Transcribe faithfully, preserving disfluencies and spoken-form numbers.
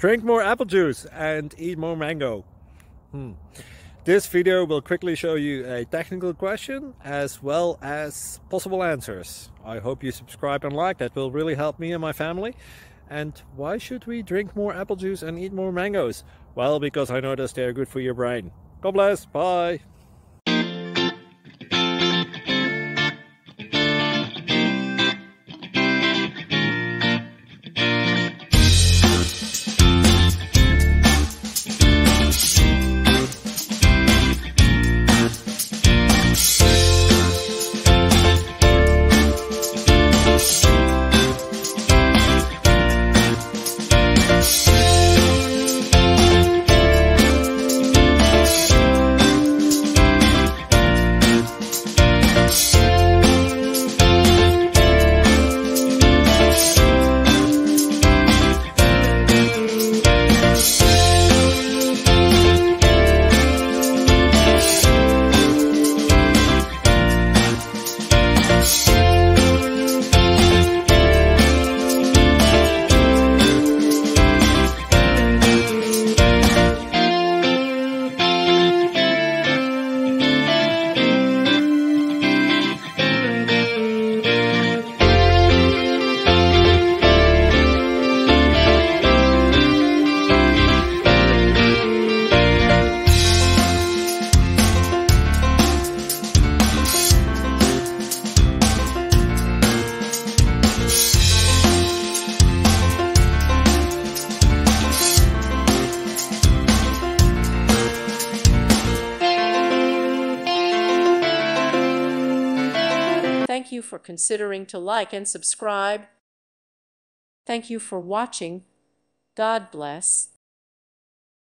Drink more apple juice and eat more mango. Hmm. This video will quickly show you a technical question as well as possible answers. I hope you subscribe and like, that will really help me and my family. And why should we drink more apple juice and eat more mangoes? Well, because I noticed they're good for your brain. God bless, bye! Thank you for considering to like and subscribe. Thank you for watching. God bless.